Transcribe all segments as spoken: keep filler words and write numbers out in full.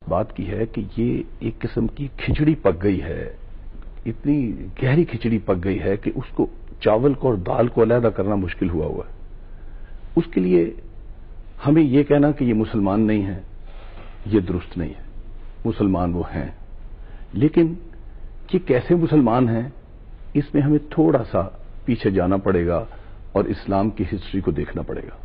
بات کی ہے کہ یہ ایک قسم کی کھچڑی پک گئی ہے، اتنی گہری کھچڑی پک گئی ہے کہ اس کو چاول کو اور دال کو علیحدہ کرنا مشکل ہوا ہوا ہے۔ اس کے لیے ہمیں یہ کہنا کہ یہ مسلمان نہیں ہیں، یہ درست نہیں ہے۔ مسلمان وہ ہیں، لیکن یہ کیسے مسلمان ہیں اس میں ہمیں تھوڑا سا پیچھے جانا پڑے گا اور اسلام کی ہسٹری کو دیکھنا پڑے گا۔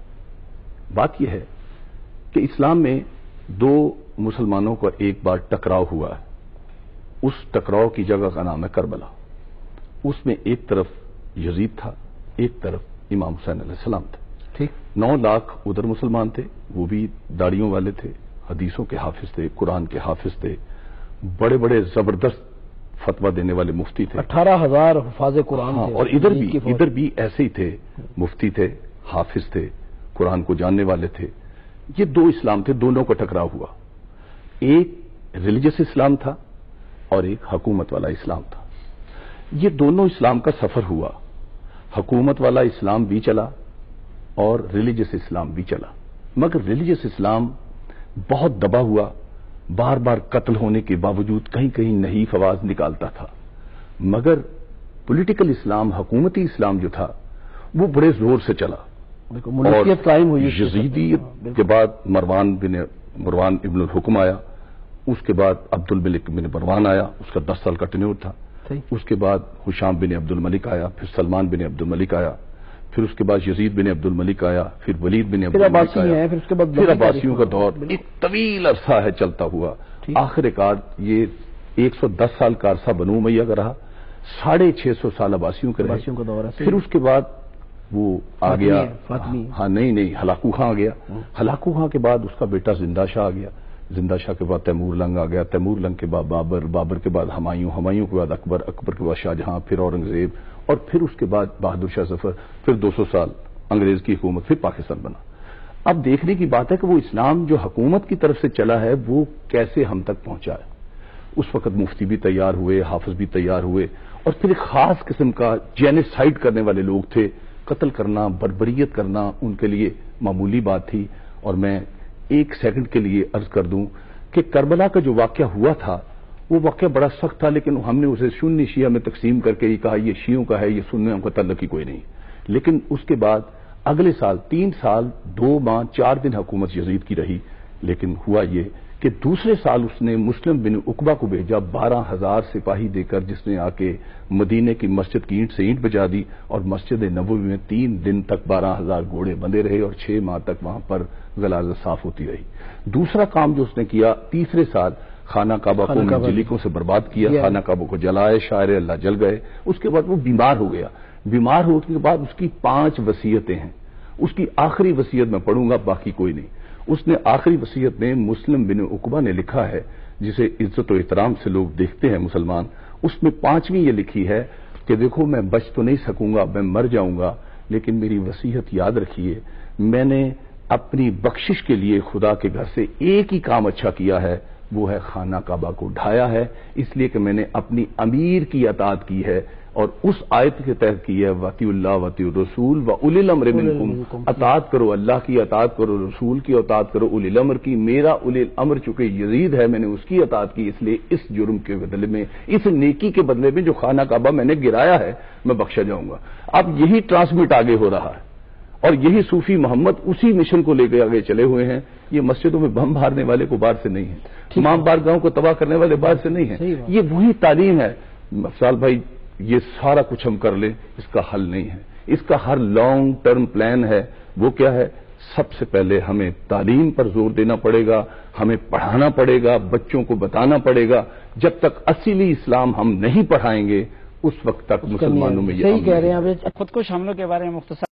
بات یہ ہے کہ اسلام میں دو مسلمانوں کا ایک بار ٹکراؤ ہوا ہے۔ اس ٹکراؤ کی جگہ کا نام ہے کربلا۔ اس میں ایک طرف یزید تھا، ایک طرف امام حسین علیہ السلام تھا۔ ٹھیک، نو لاکھ ادھر مسلمان تھے، وہ بھی داڑیوں والے تھے، حدیثوں کے حافظ تھے، قرآن کے حافظ تھے، بڑے بڑے زبردست فتویٰ دینے والے مفتی تھے، اٹھارہ ہزار حفاظ قرآن تھے۔ اور ادھر بھی ادھر بھی ایسے ہی تھے، مفتی تھے، حافظ تھے، قرآن کو جاننے والے تھے۔ یہ دو اسلام تھے، دونوں کا ٹکراؤ ہوا۔ ایک ریلیجس اسلام تھا اور ایک حکومت والا اسلام تھا۔ یہ دونوں اسلام کا سفر ہوا، حکومت والا اسلام بھی چلا اور ریلیجس اسلام بھی چلا، مگر ریلیجس اسلام بہت دبا ہوا، بار بار قتل ہونے کے باوجود کہیں کہیں نحیف آواز نکالتا تھا۔ مگر پولیٹیکل اسلام، حکومتی اسلام جو تھا وہ بڑے زور سے چلا، اور یزیدیت کے بعد مروان بن مروان ابن الحکم آیا، اس کے بعد عبد الملک بن مروان آیا، اس کا دس سال کا ٹینیور تھا۔ اس کے بعد حشام بن عبد الملک آیا، پھر سلمان بن عبد الملک آیا، پھر اس کے بعد یزید بن عبد الملک آیا، پھر ولید بن عبد الملک آیا، پھر عباسیوں کا دور ایک طویل عرصہ ہے چلتا ہوا۔ آخر کار یہ ایک سو دس سال کا عرصہ بنو امیہ کا رہا، ساڑھے چھ سو سال عباسیوں کا رہا۔ پھر اس کے بعد وہ آ گیا، ہاں نہیں نہیں ہلاکو خان آ گیا، ہلاکو خان کے بعد اس کا بیٹا زندہ شاہ آ گیا، زندہ شاہ کے بعد تیمور لنگ آ گیا، تیمور لنگ کے بعد بابر، بابر کے بعد ہمایوں، ہمایوں کے بعد اکبر، اکبر کے بعد شاہجہاں، پھر اورنگزیب، اور پھر اس کے بعد بہادر شاہ ظفر، پھر دو سو سال انگریز کی حکومت، پھر پاکستان بنا۔ اب دیکھنے کی بات ہے کہ وہ اسلام جو حکومت کی طرف سے چلا ہے وہ کیسے ہم تک پہنچا ہے۔ اس وقت مفتی بھی تیار ہوئے، حافظ بھی تیار ہوئے، اور پھر ایک خاص قسم کا جینیسائیڈ کرنے والے لوگ تھے۔ قتل کرنا، بربریت کرنا ان کے لیے معمولی بات تھی۔ اور میں ایک سیکنڈ کے لیے عرض کر دوں کہ کربلا کا جو واقعہ ہوا تھا وہ واقعہ بڑا سخت تھا، لیکن ہم نے اسے سنی شیعہ میں تقسیم کر کے یہ کہا یہ شیعوں کا ہے، یہ سنیوں کا تعلق ہی کوئی نہیں۔ لیکن اس کے بعد اگلے سال تین سال دو ماہ چار دن حکومت یزید کی رہی، لیکن ہوا یہ کہ دوسرے سال اس نے مسلم بن عقبہ کو بھیجا، بارہ ہزار سپاہی دے کر، جس نے آ کے مدینے کی مسجد کی اینٹ سے اینٹ بجا دی، اور مسجد نبوی میں تین دن تک بارہ ہزار گھوڑے بندے رہے اور چھ ماہ تک وہاں پر غلاظت صاف ہوتی رہی۔ دوسرا کام جو اس نے کیا، تیسرے سال خانہ کعبہ کو منجلکوں سے برباد کیا، خانہ کعبہ کو جلائے، شاعر اللہ جل گئے۔ اس کے بعد وہ بیمار ہو گیا، بیمار ہونے کے بعد اس کی پانچ وصیتیں ہیں۔ اس کی آخری وصیت میں پڑھوں گا، باقی کوئی نہیں۔ اس نے آخری وصیت میں مسلم بن عقبہ نے لکھا ہے، جسے عزت و احترام سے لوگ دیکھتے ہیں مسلمان، اس میں پانچویں یہ لکھی ہے کہ دیکھو میں بچ تو نہیں سکوں گا، میں مر جاؤں گا، لیکن میری وصیت یاد رکھیے، میں نے اپنی بخشش کے لیے خدا کے گھر سے ایک ہی کام اچھا کیا ہے، وہ ہے خانہ کعبہ کو ڈھایا ہے، اس لیے کہ میں نے اپنی امیر کی اطاعت کی ہے، اور اس آیت کے تحت کی ہے وَأَطِیعُوا اللَّهَ وَأَطِیعُوا الرَّسُولَ وَأُولِي الْأَمْرِ مِنْکُمْ، اطاعت کرو اللہ کی، اطاعت کرو رسول کی، اطاعت کرو اولی الامر کی۔ میرا اولی الامر چونکہ یزید ہے، میں نے اس کی اطاعت کی، اس لیے اس جرم کے بدلے میں، اس نیکی کے بدلے میں جو خانہ کعبہ میں نے گرایا ہے، میں بخشا جاؤں گا۔ اب یہی ٹرانسمٹ آگے ہو رہا ہے، اور یہی صوفی محمد اسی مشن کو لے کے آگے چلے ہوئے ہیں۔ یہ مسجدوں میں بم مارنے والے کو باہر سے نہیں ہے، تمام بارگاہوں کو تباہ کرنے والے باہر سے نہیں ہیں، یہ وہی تعلیم ہے۔ افضال بھائی، یہ سارا کچھ ہم کر لیں، اس کا حل نہیں ہے، اس کا ہر لانگ ٹرم پلان ہے۔ وہ کیا ہے؟ سب سے پہلے ہمیں تعلیم پر زور دینا پڑے گا، ہمیں پڑھانا پڑے گا، بچوں کو بتانا پڑے گا۔ جب تک اصلی اسلام ہم نہیں پڑھائیں گے اس وقت تک مسلمانوں میں یہ صحیح کہہ رہے ہیں۔ خود کش حملوں کے بارے میں مختصر